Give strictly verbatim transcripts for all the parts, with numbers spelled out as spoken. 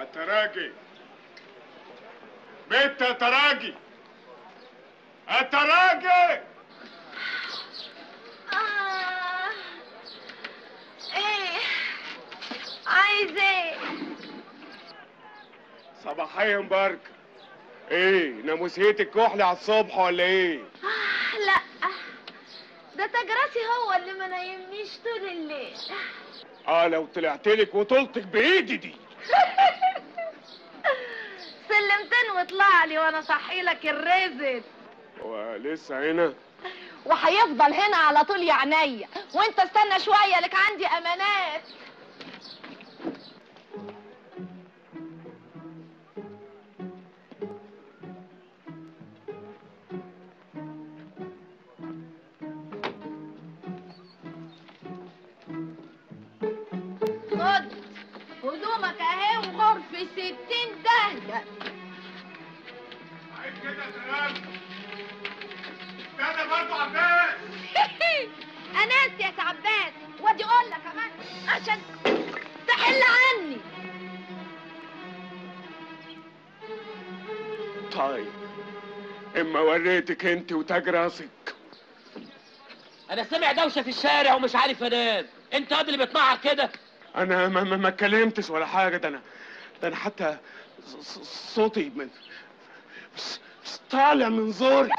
تراجي بنت يا تراجي يا تراجي. آه. ايه عايز ايه؟ صباحيا مباركة. ايه ناموسيتك كحلي على الصبح ولا ايه؟ آه لا، ده تاج راسي هو اللي ما نايمنيش طول الليل. اه لو طلعتلك وطولتك بايدي دي. سلمتين واطلع لي وانا صحي لك الرزق. ولسه هنا؟ وهيفضل هنا على طول يا عينيا، وانت استنى شويه لك عندي امانات. خد هدومك اهي وغرف ستين دهجه. عايز كده يا تراجي. استنى برضه عباس. انس يا عباس، وادي اقول لك كمان عشان تحل عني. طيب اما وريتك انت وتاج راسك. انا سامع دوشه في الشارع ومش عارف انام. انت قد اللي بتنعر كده؟ انا ما, ما, ما اتكلمتش ولا حاجه. ده انا ده انا حتى صوتي من طالع من زوري.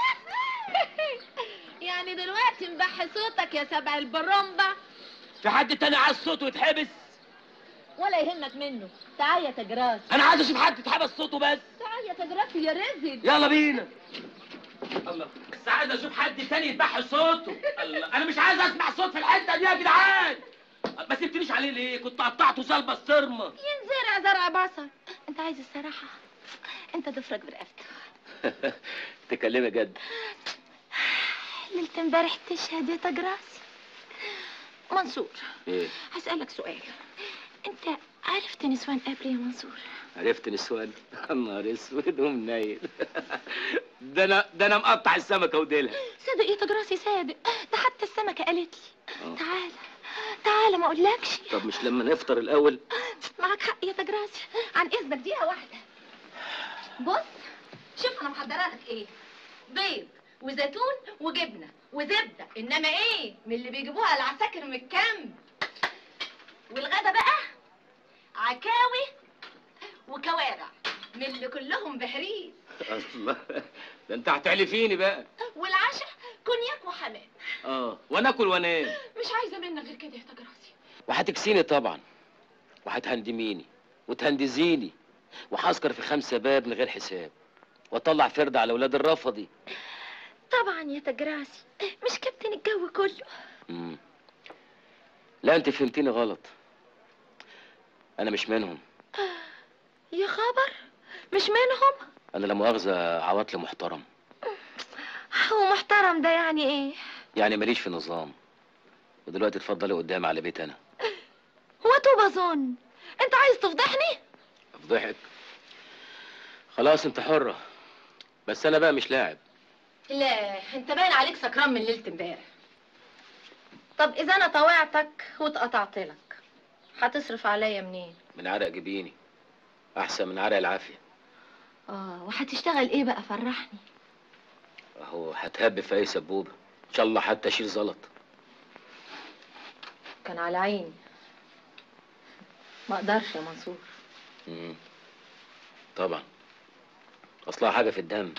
يعني دلوقتي مبحي صوتك يا سبع البرمبة؟ في حد تاني عايز صوته يتحبس؟ ولا يهمك منه. تعال يا تجراس. انا عايز اشوف حد يتحبس صوته بس. تعال يا تجراس يا رزق. يلا بينا. الله، بس عايز اشوف حد تاني يتبحي صوته. الله، انا مش عايز اسمع صوت في الحته دي يا جدعان. ما سبتنيش عليه ليه؟ كنت قطعته زي البسطرمه. ينزرع زرع بصل. انت عايز الصراحه؟ انت ضفرك برقبته. تكلمي جد. ليلة امبارح تشهد يا تجراس. منصور، ايه؟ هسألك سؤال. انت عرفت نسوان قبل يا منصور؟ عرفت نسوان؟ النهار اسود ومنيل. ده انا ده انا مقطع السمكه وديلها. صادق يا تجراسي صادق، ده حتى السمكه قالت لي تعالى تعالى ما اقولكش. طب مش لما نفطر الاول؟ معاك حق يا تجراسي، عن اذنك دقيقه واحده. بص شوف انا محضره لك ايه. بيض وزيتون وجبنه وزبده، انما ايه من اللي بيجيبوها العساكر من الكامب. والغدا بقى عكاوي وكوارع من اللي كلهم بهريز. الله، ده انت هتعلفيني بقى. والعشاء كونياك وحمام. اه وانا اكل وانام. مش عايزه منك غير كده يا تجراسي. وهتكسيني طبعا، وهتهندميني وتهندزيني، وهسكر في خمسه باب من غير حساب، واطلع فرد على ولاد الرفضي. طبعا يا تجراسي، مش كابتن الجو كله. امم لا انت فهمتيني غلط. انا مش منهم. يا خبر، مش منهم؟ انا لا مؤاخذه عواطلي محترم. هو محترم ده يعني ايه؟ يعني ماليش في نظام. ودلوقتي اتفضلي قدامي على بيت انا. هو تو بظن انت عايز تفضحني؟ افضحك؟ خلاص انت حره، بس انا بقى مش لاعب. لا انت باين عليك سكران من ليله امبارح. طب اذا انا طوعتك واتقطعت لك هتصرف عليا منين؟ من عرق جبيني، احسن من عرق العافيه. اه وهتشتغل ايه بقى فرحني؟ اهو هتهب في اي سبوبه ان شاء الله، حتى اشيل زلط. كان على عيني، ما اقدرش يا منصور. امم طبعا اصلها حاجه في الدم.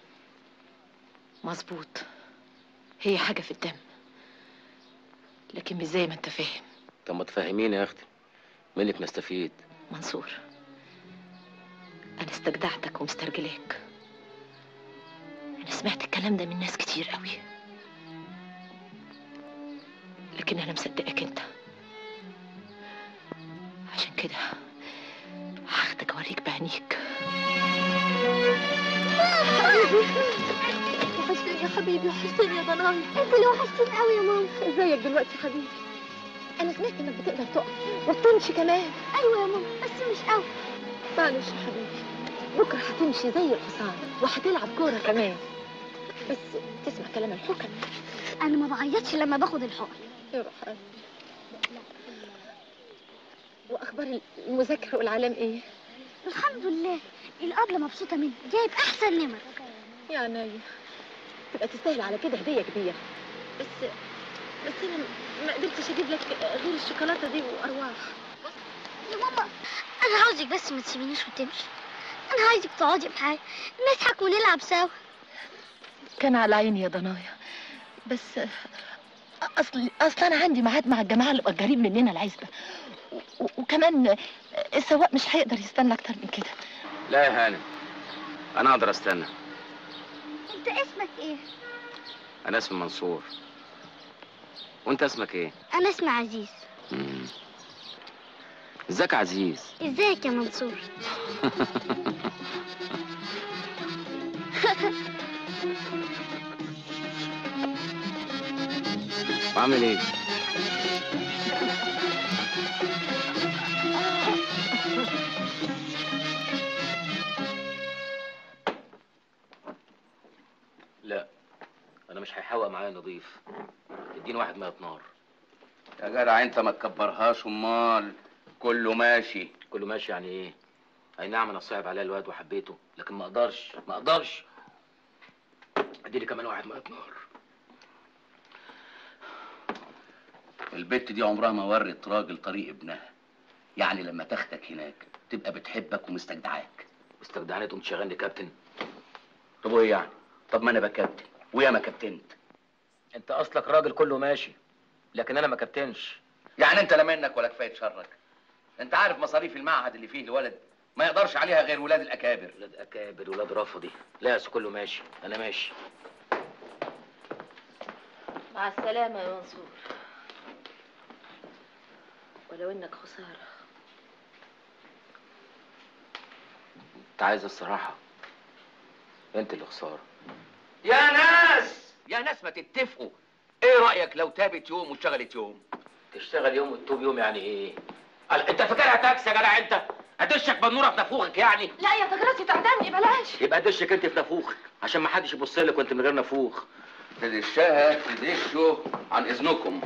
مظبوط، هي حاجه في الدم، لكن مش زي ما انت فاهم. طب ما تفهميني يا اختي، منك نستفيد. منصور انا استجدعتك ومسترجلاك. انا سمعت الكلام ده من ناس كتير قوي، لكن انا مصدقك انت. عشان كده هاخدك اوريك بعينيك. وحشتني يا حبيبي، وحشتني يا ضناي. انت اللي وحشتني قوي يا ماما. ازيك دلوقتي يا حبيبي؟ انا سمعت انك بتقدر تقف وبتمشي كمان. ايوه يا ماما بس مش قوي. معلش يا حبيبي، بكره هتمشي زي الحصان وهتلعب كوره كمان، بس تسمع كلام الحكم. انا ما بعيطش لما باخد الحقن. يا روح قلبي. واخبار المذاكره والعلام ايه؟ الحمد لله الأبلة مبسوطة مني، جايب أحسن نمر. يا نايا تبقى تستاهل على كده هدية كبيرة. بس بس أنا ما قدرتش أجيب لك غير الشوكولاتة دي وأرواح. يا ماما أنا عاوزك بس ما تسيبينيش وتمشي. أنا عايزك تقعدي معايا نضحك ونلعب سوا. كان على عيني يا ضنايا، بس اصل اصل انا عندي ميعاد مع الجماعه اللي مأجرين مننا العزبه، و... وكمان السواق مش هيقدر يستنى اكتر من كده. لا يا هانم، انا اقدر استنى. أنت اسمك إيه؟ انا اسمي منصور. وانت اسمك ايه؟ أنا اسمي عزيز. مم. ازيك يا عزيز؟ إزيك يا منصور؟ بعمل ايه؟ لا انا مش هيحوق معايا نضيف. اديني واحد ميه نار. يا جدع انت ما تكبرهاش، امال كله ماشي. كله ماشي يعني ايه؟ اي نعم انا صعب عليا الواد وحبيته، لكن ما اقدرش ما اقدرش. اديني كمان واحد ميه نار. البت دي عمرها ما ورت راجل طريق ابنها، يعني لما تاخدك هناك تبقى بتحبك ومستجدعاك. مستجدعني تقوم تشغلني كابتن؟ طب وايه يعني؟ طب ما انا بكابتن ويا ما كابتنت. انت اصلك راجل كله ماشي، لكن انا ما كابتنش. يعني انت لا منك ولا كفايه شرك. انت عارف مصاريف المعهد اللي فيه الولد ما يقدرش عليها غير ولاد الاكابر. ولاد اكابر ولاد رفضي. لا يا كله ماشي، انا ماشي. مع السلامه يا منصور، ولو انك خساره. انت عايز الصراحه، انت اللي خساره. يا ناس يا ناس ما تتفقوا. ايه رايك لو تابت يوم واشتغلت يوم؟ تشتغل يوم وتتوب يوم يعني ايه؟ قال انت فاكرها تاكس يا جدع انت؟ هدشك بنوره في نافوخك يعني؟ لا يا تجراسي تعدمني بلاش. يبقى دشك انت في نافوخك عشان ما حدش يبص لك وانت من غير نافوخ. تدشها تدشوا عن اذنكم.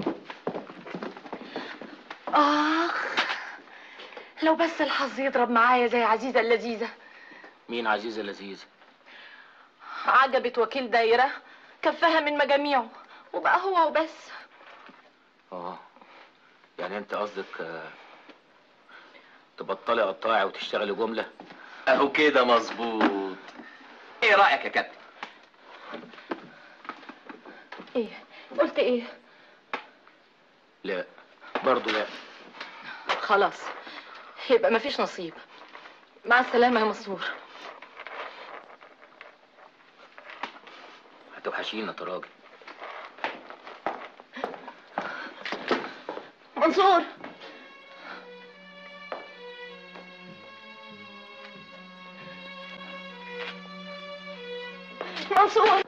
اخ لو بس الحظ يضرب معايا زي عزيزه اللذيذه. مين عزيزه لذيذه؟ عجبت وكيل دايره كفها من مجاميعه وبقى هو وبس. اه يعني انت قصدك آه تبطلي قطاعي وتشتغلي جمله؟ اهو كده مظبوط. ايه رايك يا كابتن؟ ايه قلت ايه؟ لا برضه لا. خلاص يبقى مفيش نصيب. مع السلامه يا منصور. هتوحشينا يا راجل. منصور منصور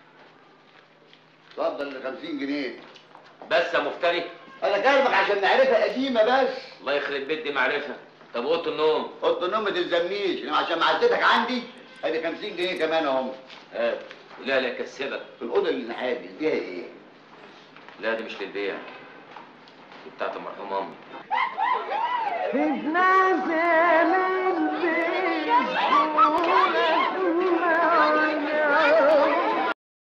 اتفضل ال خمسين جنيه. بس يا مفتري. انا كلمك عشان نعرفها قديمه بس. الله يخرب بيت دي معرفه. طب اوضه النوم؟ اوضه النوم ما تلزمنيش، انما عشان معدتك عندي ادي خمسين جنيه كمان اهم. هات. لا لا كسبك. الاوضه اللي نحادي فيها ايه؟ لا دي مش للبيع، دي بتاعت المرحوم امي. نازل